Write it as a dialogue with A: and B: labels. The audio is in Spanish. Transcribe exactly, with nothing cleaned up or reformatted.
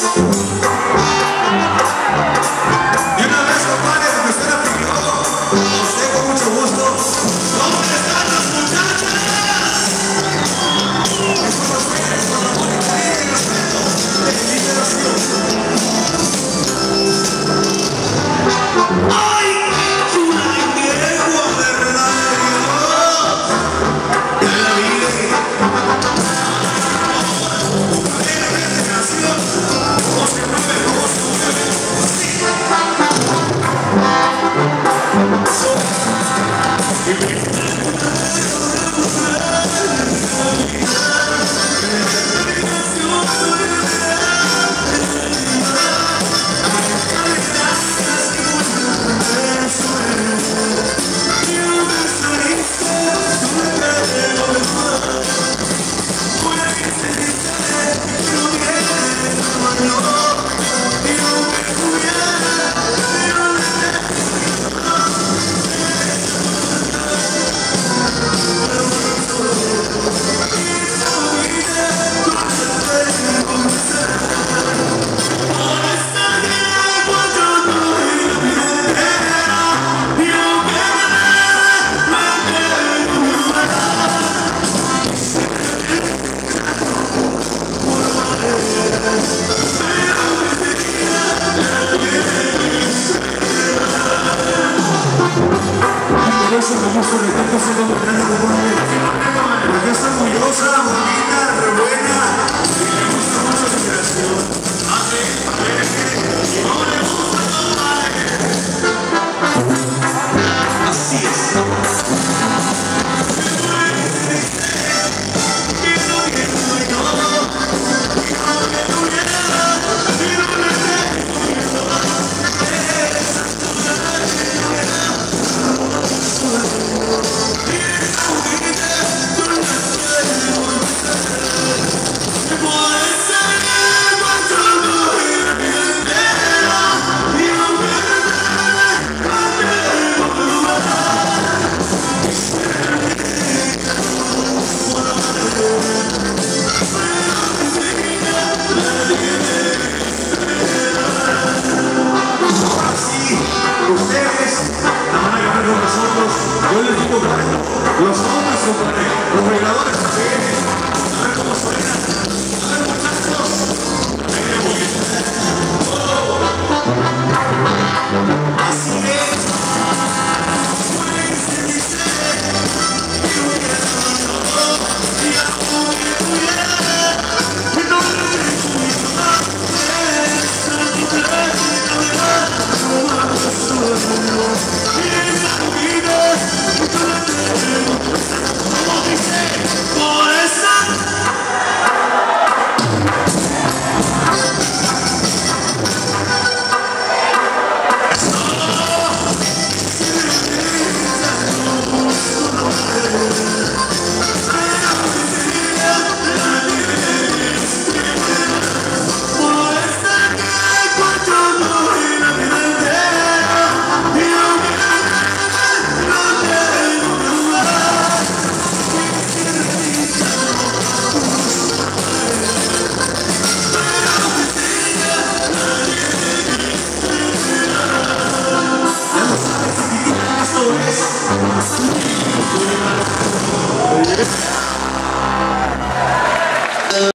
A: Y una vez, compadre, que me estén aplicando, los tengo mucho gusto. ¿Dónde están las muchachas? Es con ustedes, con amor y cariño y respeto. De liberación. ¡Ay! Una yegua verdadera de la vida. ¿Cómo se mueve? ¿Cómo se mueve? No.